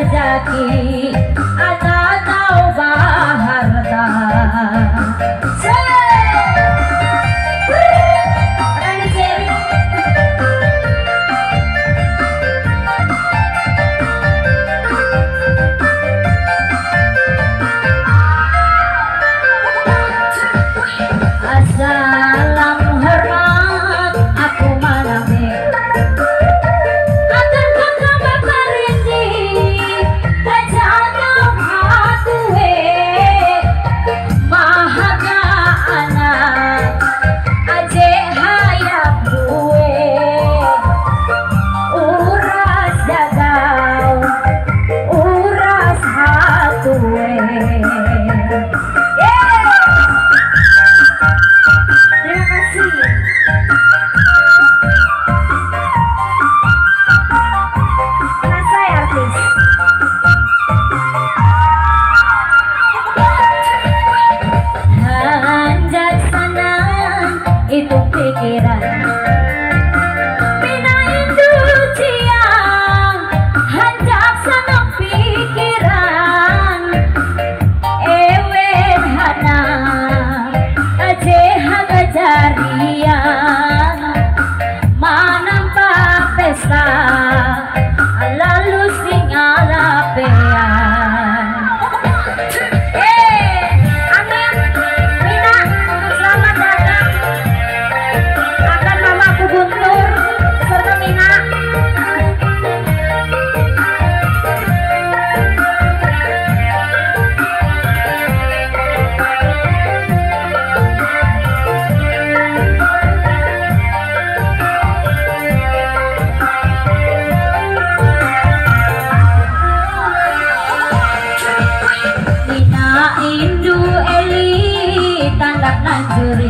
rezeki atau harta. Salam hormat aku malame akan kata bakarindi kajana hatuwe mahaga anak aje hayap gue uras dagau uras hatuwe. Itu pikiran pinaindu ciang hanjak sanang pikiran ewen hana aje hagajarian manampak pesta lalu singalapean. Indu Eli tandak nanjuri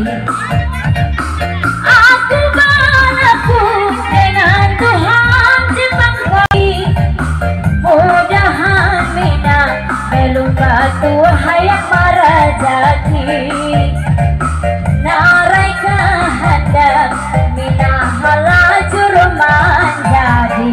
aku balaku dengan Tuhan ciptaan kami mudahan mina belum batu hayat marajaki narai kehendak mina halajur menjadi.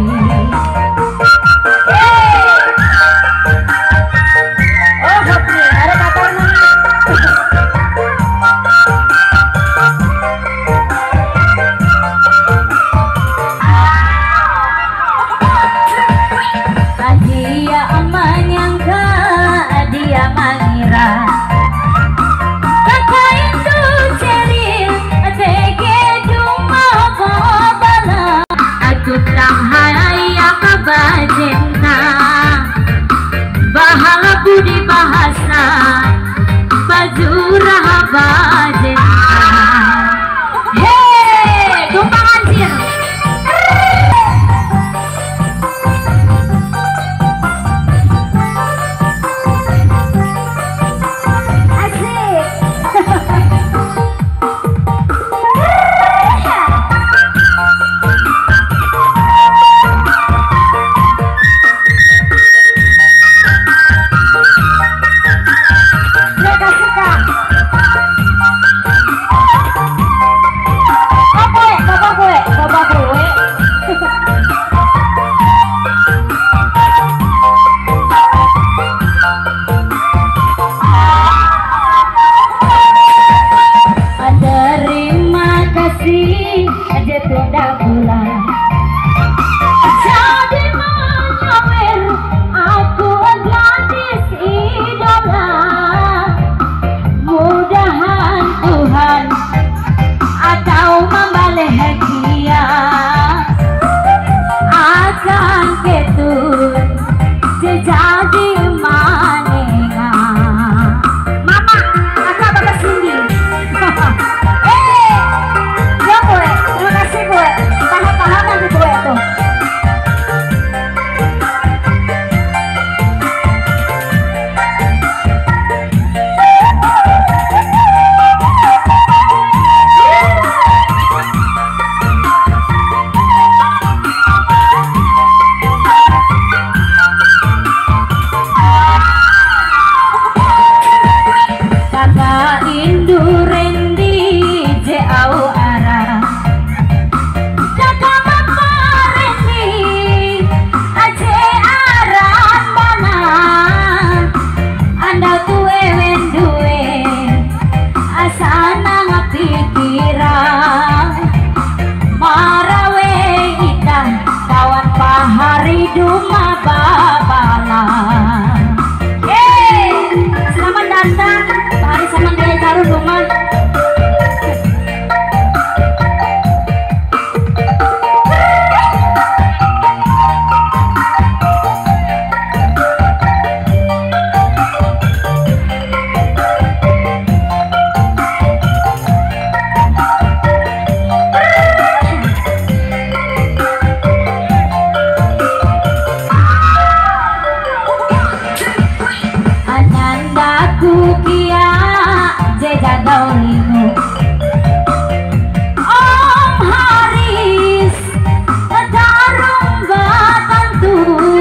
Bahala budi bahasa baju rahabajen. Hei, tumpang anjir. Aja tunda bulan jadi mengawer aku gadis idola mudahan Tuhan atau membahagia akan ketun jadi manenga mama aku bakal sini. Tahan-tahanan gitu ya tuh. Duma babala. Selamat datang Pak Hari Samangga Karun Duma. Om Haris Tadarung Batantu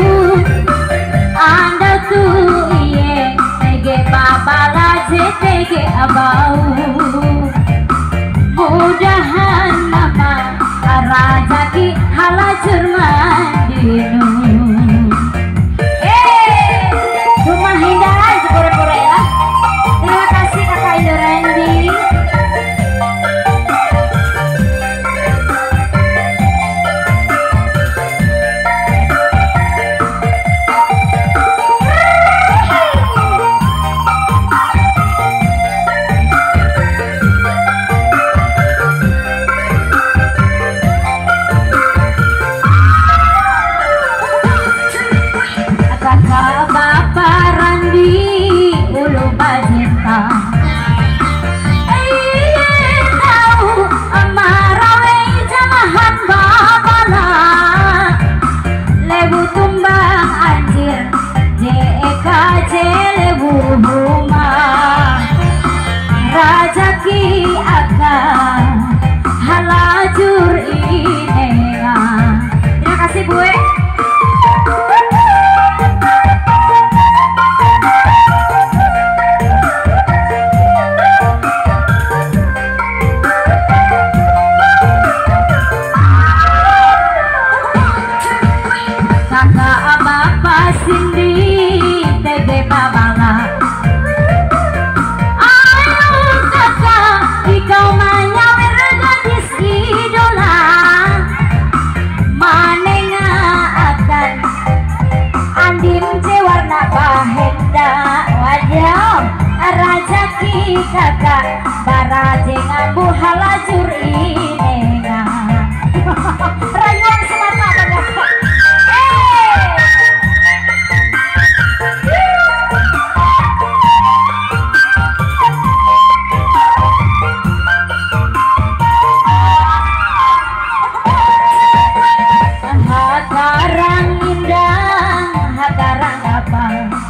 Anda tuh iye Tege babala JTG abau mudahan mama rajaki halajur mandinu rumah hindaran sepure-pure lah. Terima kasih Kakak Indo Randy. Kakak Bapak Randi Ulu Bajenta tahu amarawe jamahan babala lebu tumbang anjir JEKJ lebu huma rajaki akan halajur inenga. Terima kasih Bu. Kakak Bapak Cindy Tege babala. Ayo kakak ikau manyawer gadis idola manenga akan andin warna bahenda wajah rajaki kakak baraje ngambu halajur inenga. Rayuan semata banyak. Hakarang indah, hakarang apa?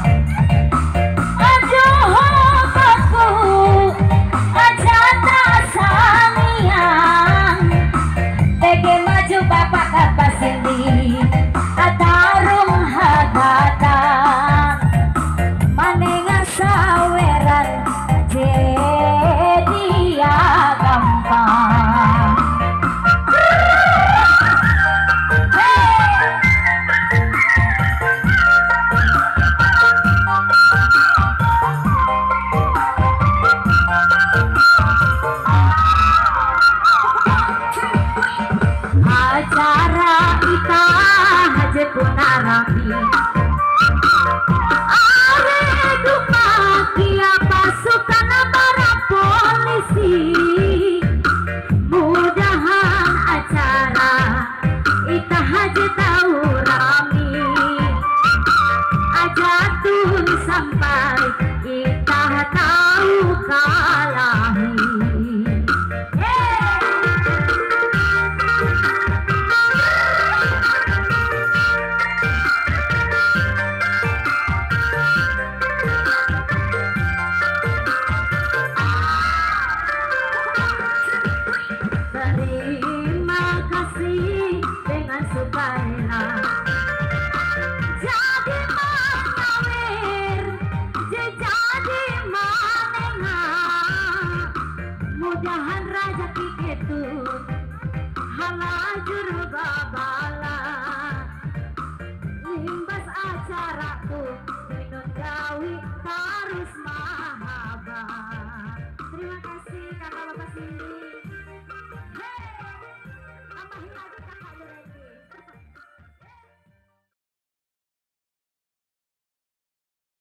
Aduh aku aja tak sayang. Tege maju bapak kapas ini, atarung hagatan, manenga saweran jadi gampang. Acara kita haje punarapi are duka kia pasukan para polisi mudahan acara kita haje tahu rami ajatun sampai kita tahu kalahi. Terima kasih dengan sukarela jadi manyawer jadi manenga mudahan rajaki ketut halajur babala limbas acara tuh minun gawi